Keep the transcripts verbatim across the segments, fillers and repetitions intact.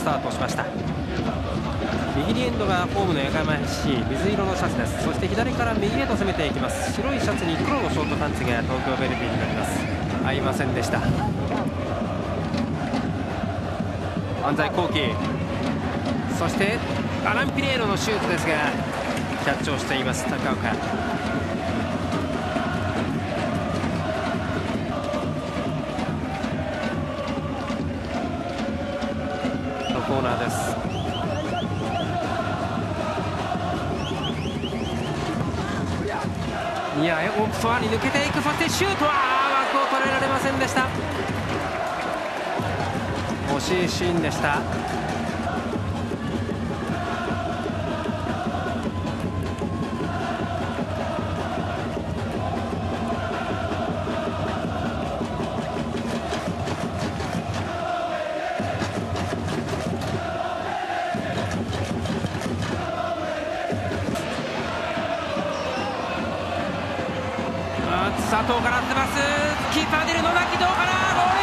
スタートしました。右にエンドがホームのやかましい水色のシャツです。そして左から右へと攻めていきます。白いシャツに黒のショートパンツが東京ベルディになります。合いませんでした。安西幸輝、そしてアラン・ピレーロのシュートですがキャッチをしています高岡。のコーナーです。ニアへオープソアに抜けていく。そしてシュートは枠を捉えられませんでした。惜しいシーンでした。佐藤から出ます。キーパー出る野崎、どうかな。ゴー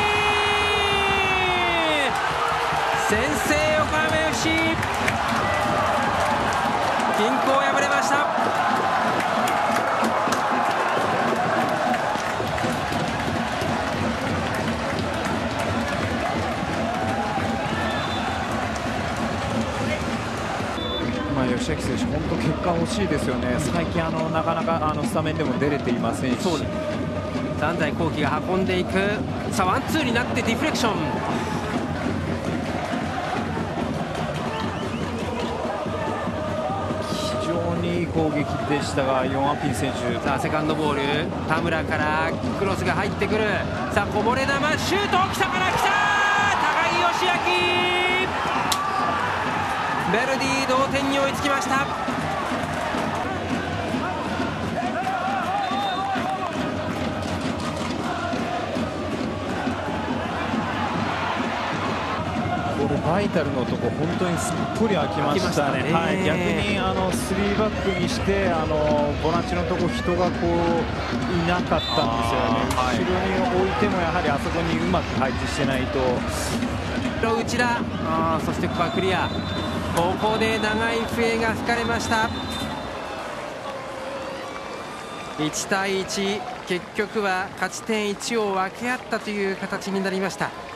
ル先制横浜 エフシー。 均衡を破れました。 まあ、吉明選手、本当結果欲しいですよね。最近あのなかなかあのスタメンでも出れていませんし。 そうです。安西幸輝が運んでいく。さあワンツーになってディフレクション。 非常にいい攻撃でしたが、ヨン・アピン選手。 さあセカンドボール、田村からクロスが入ってくる。さあこぼれ球、シュート、来たから来た。高井義明、ベルディ同点に追いつきました。 これバイタルのとこ本当にすっぽり空きましたね。はい、逆にあのスリーバックにしてあのボランチのとこ人がこういなかったんですよね。はい、後ろに置いてもやはりあそこにうまく配置してないと。 内田、あそしてここはクリア。ここで長い笛が吹かれました。いちたいいち、結局は勝ち点いちを分け合ったという形になりました。